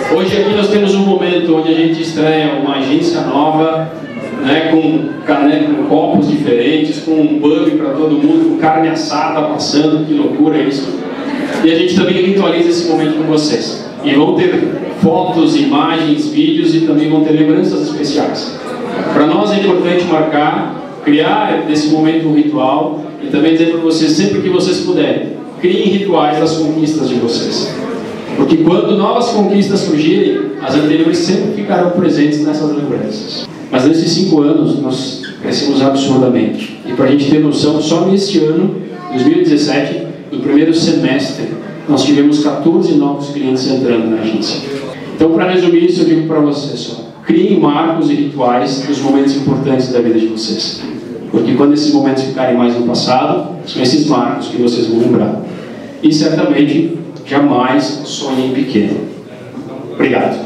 Hoje aqui nós temos um momento onde a gente estreia uma agência nova, né, com copos diferentes, com um pub para todo mundo, com carne assada passando, que loucura isso. E a gente também ritualiza esse momento com vocês. E vão ter fotos, imagens, vídeos e também vão ter lembranças especiais. Para nós é importante marcar, criar desse momento um ritual e também dizer para vocês, sempre que vocês puderem, criem rituais das conquistas de vocês. Porque quando novas conquistas surgirem, as anteriores sempre ficarão presentes nessas lembranças. Mas nesses 5 anos nós crescemos absurdamente. E para a gente ter noção, só neste ano, 2017, no primeiro semestre, nós tivemos 14 novos clientes entrando na agência. Então, para resumir isso, eu digo para vocês só: criem marcos e rituais dos momentos importantes da vida de vocês. Porque quando esses momentos ficarem mais no passado, são esses marcos que vocês vão lembrar. E certamente, jamais sonhem pequeno. Obrigado.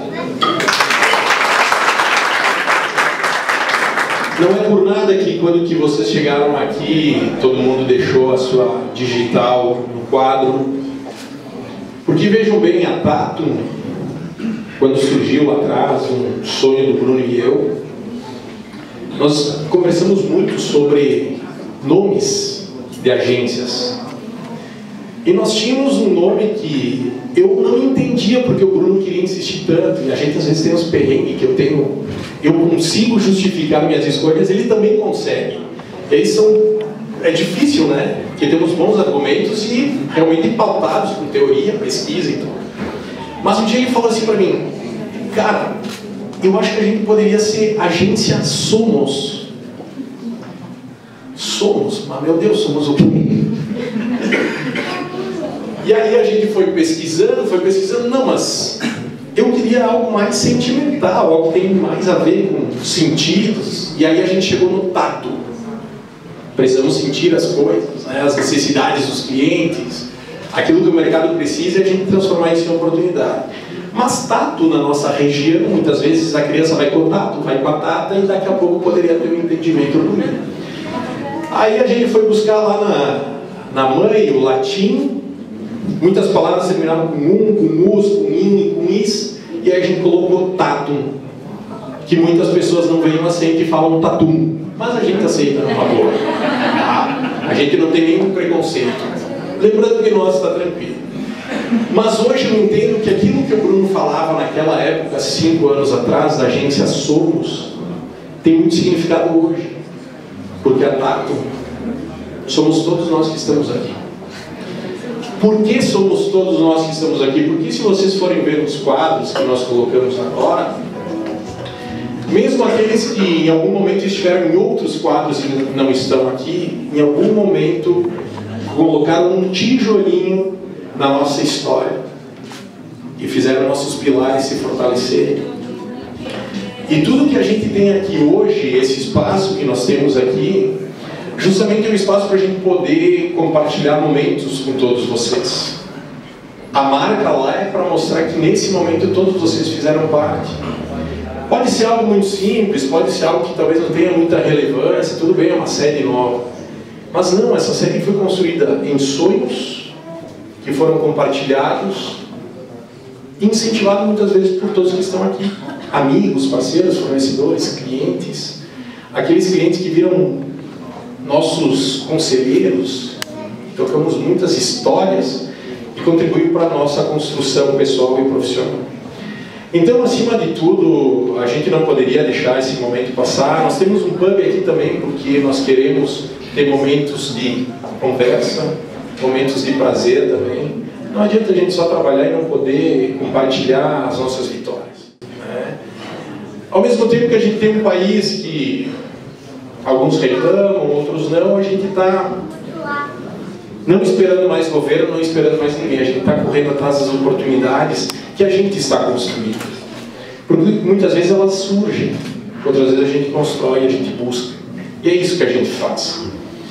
Não é por nada que quando que vocês chegaram aqui, todo mundo deixou a sua digital no quadro. Porque vejam bem, a Tato, quando surgiu lá atrás, um sonho do Bruno e eu, nós conversamos muito sobre nomes de agências. E nós tínhamos um nome que eu não entendia porque o Bruno queria insistir tanto. E a gente às vezes tem uns perrengues que eu consigo justificar minhas escolhas, ele também consegue. E aí é difícil, né? Porque temos bons argumentos e realmente pautados com teoria, pesquisa e tudo. Mas um dia ele falou assim para mim: cara, eu acho que a gente poderia ser agência Somos. Somos? Mas meu Deus, somos o quê? E aí a gente foi pesquisando, não, mas eu queria algo mais sentimental, algo que tem mais a ver com sentidos. E aí a gente chegou no tato. Precisamos sentir as coisas, né, as necessidades dos clientes, aquilo que o mercado precisa, e a gente transformar isso em oportunidade. Mas tato na nossa região, muitas vezes a criança vai com o tato, vai com a tata, e daqui a pouco poderia ter um entendimento bonito. Aí a gente foi buscar lá na mãe o latim. Muitas palavras terminavam com com us, com in, com is, e aí a gente colocou tatum, que muitas pessoas não veem acento e falam tatum, mas a gente aceita numa boa. A gente não tem nenhum preconceito. Lembrando que nós está tranquilo. Mas hoje eu entendo que aquilo que o Bruno falava naquela época, 5 anos atrás, da agência Somos, tem muito significado hoje. Porque a tato somos todos nós que estamos aqui. Por que somos todos nós que estamos aqui? Porque se vocês forem ver os quadros que nós colocamos agora, mesmo aqueles que em algum momento estiveram em outros quadros e não estão aqui, em algum momento colocaram um tijolinho na nossa história e fizeram nossos pilares se fortalecerem. E tudo que a gente tem aqui hoje, esse espaço que nós temos aqui, justamente é um espaço para a gente poder compartilhar momentos com todos vocês. A marca lá é para mostrar que nesse momento todos vocês fizeram parte. Pode ser algo muito simples, pode ser algo que talvez não tenha muita relevância, tudo bem, é uma série nova. Mas não, essa série foi construída em sonhos que foram compartilhados e incentivados muitas vezes por todos que estão aqui. Amigos, parceiros, fornecedores, clientes. Aqueles clientes que viram nossos conselheiros, tocamos muitas histórias e contribuiu para a nossa construção pessoal e profissional. Então, acima de tudo, a gente não poderia deixar esse momento passar. Nós temos um pub aqui também porque nós queremos ter momentos de conversa, momentos de prazer também. Não adianta a gente só trabalhar e não poder compartilhar as nossas vitórias, né? Ao mesmo tempo que a gente tem um país que alguns reclamam, outros não, a gente está não esperando mais governo, não esperando mais ninguém. A gente está correndo atrás das oportunidades que a gente está construindo. Porque muitas vezes elas surgem, outras vezes a gente constrói, a gente busca. E é isso que a gente faz.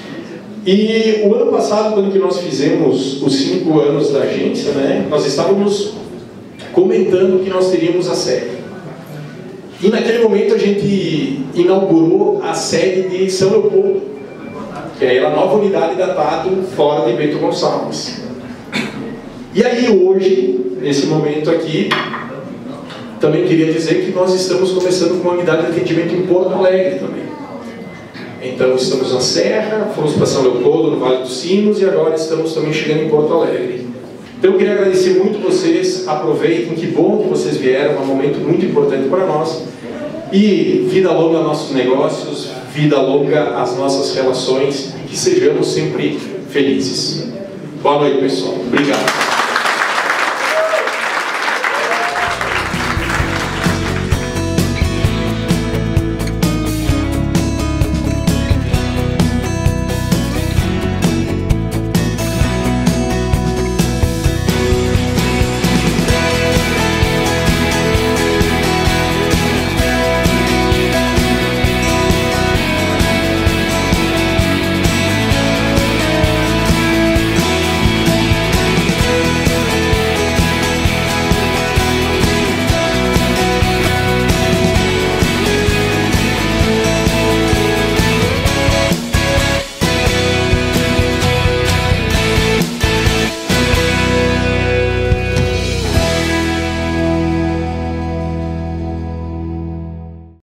E o ano passado, quando que nós fizemos os 5 anos da agência, né, nós estávamos comentando que nós teríamos a série. E naquele momento a gente inaugurou a sede de São Leopoldo, que é a nova unidade da Tato, fora de Bento Gonçalves. E aí hoje, nesse momento aqui, Também queria dizer que nós estamos começando com uma unidade de atendimento em Porto Alegre também. Então estamos na Serra, fomos para São Leopoldo, no Vale dos Sinos, e agora estamos também chegando em Porto Alegre. Então eu queria agradecer muito vocês, aproveitem, que bom que vocês vieram, é um momento muito importante para nós. E vida longa aos nossos negócios, vida longa às nossas relações, e que sejamos sempre felizes. Boa noite, pessoal. Obrigado.